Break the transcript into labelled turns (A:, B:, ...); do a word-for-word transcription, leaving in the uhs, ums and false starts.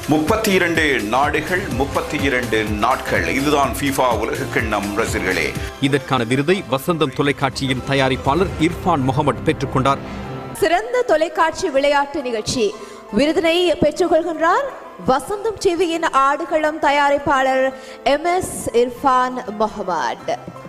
A: முப்பத்தி இரண்டு நாடுகள் முப்பத்தி இரண்டு நாட்கள் இதுதான் ஃபீஃபா உலகக்கிண்ணம் ரசிகர்களே.
B: இதற்கான விருதை வசந்தம் தொலைக்காட்சியின் தயாரிப்பாளர் இர்ஃபான் முகமது பெற்றுக்கொண்டார்.
C: சிறந்த தொலைக்காட்சி விளையாட்டு நிகழ்ச்சி விருதினை பெற்றுக்கொள்கின்றார் வசந்தம் டிவியின் ஆடுகளம் தயாரிப்பாளர் எம் எஸ் இர்ஃபான் முகமது.